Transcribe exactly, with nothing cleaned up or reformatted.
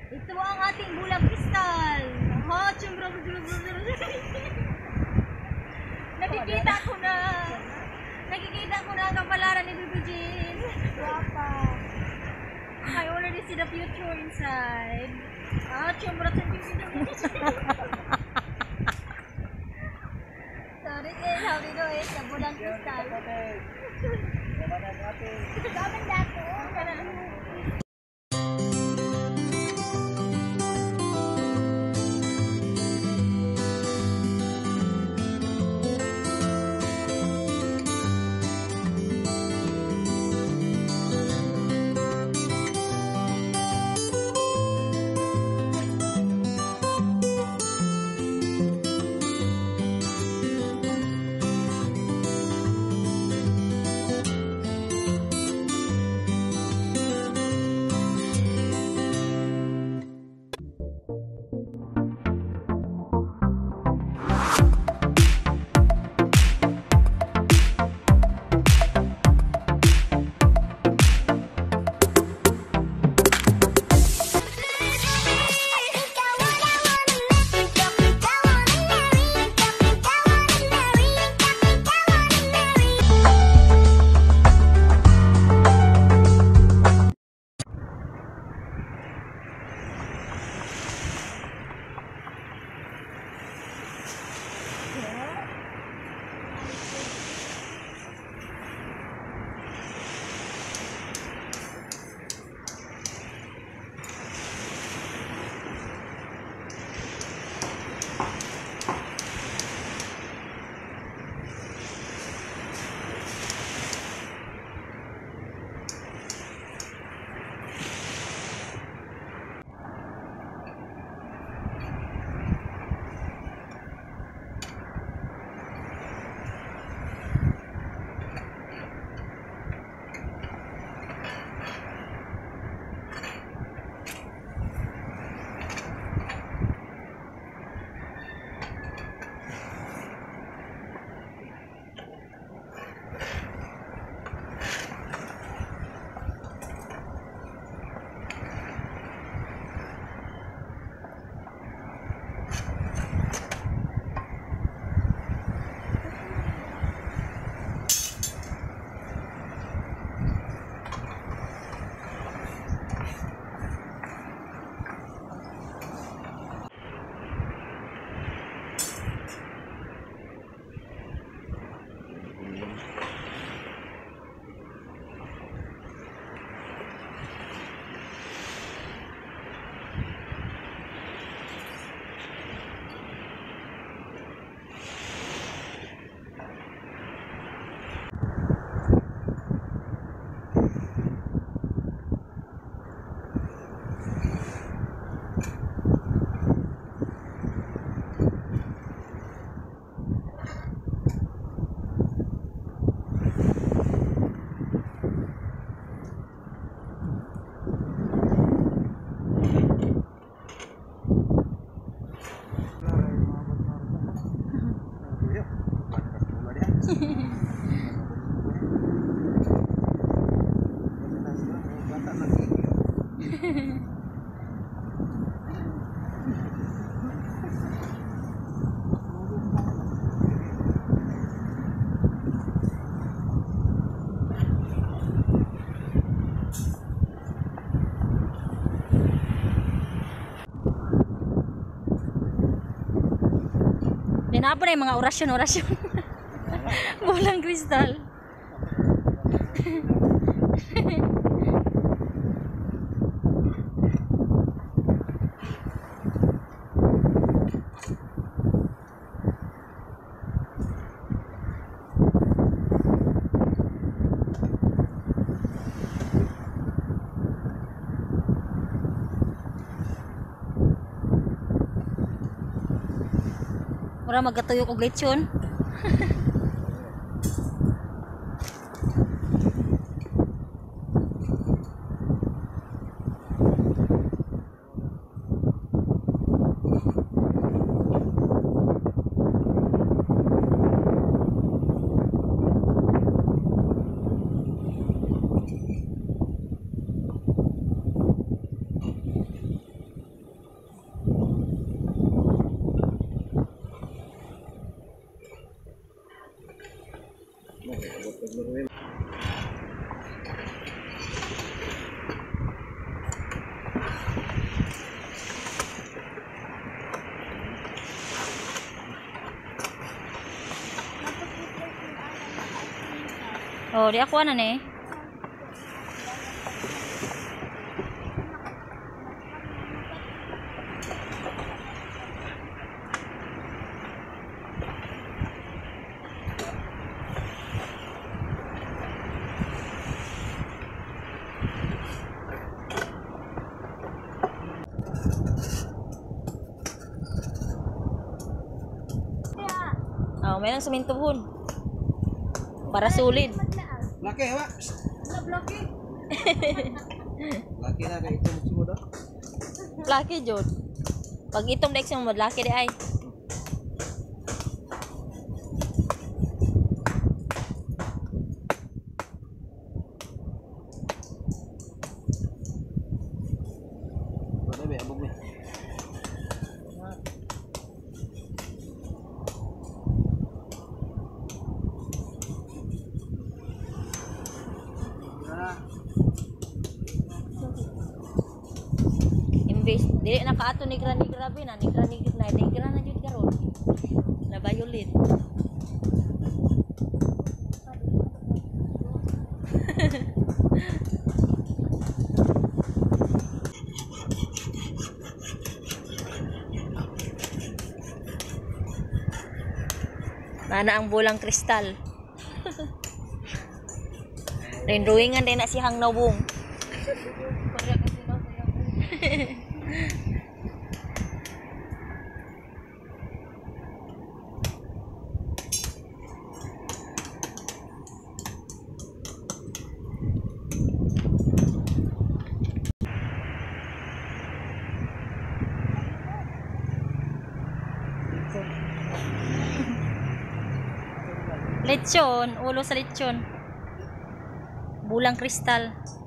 Ito ang ating bulang kristal. Ha, chumbra, nakikita ko na. Nakikita ko na ang kapalaran ni Bibi Jean. Guwapa. I already see the future inside. Ah, chumbra, sorry guys, how we do it? Sa bulang kristal. Gaman dako. Dinapon na yung mga orasyon-orasyon. Bulang kristal. Mura magkatuyo ko glitchon. Oh, di ako ano eh. Oh, may nang sumintuhon. Para sulid. Laki ha? Laki. Laki na kay ito mo daw. Laki jud. Pag itom dek mo laki di ay. Wala ba abog ni. Imbes dili nakaato ni grani grabe na ni grani na ni grana jud karon. Na violet. Mana ang bulang kristal. Rin drawingan din na si Hang Nawong. Lechon, ulo sa lechon. Bulang kristal.